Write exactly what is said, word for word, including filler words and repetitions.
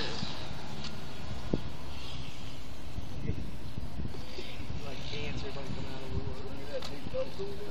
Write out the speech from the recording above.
Like cancer might come out of the woodwork. Look at that big boat going in.